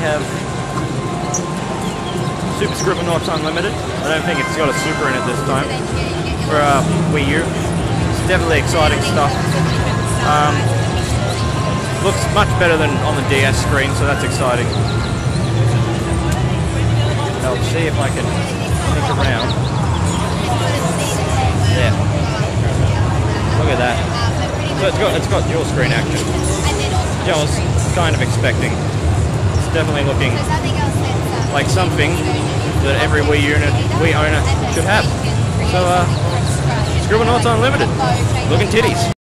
have Super Scribblenauts Unlimited. I don't think it's got a super in it this time for Wii U. It's definitely exciting stuff. Looks much better than on the DS screen, so that's exciting. I'll see if I can look around. Yeah. Look at that. So it's got dual screen action. Yeah, I was kind of expecting. It's definitely looking like something that every Wii owner should have. So, Scribblenauts Unlimited. Looking titties.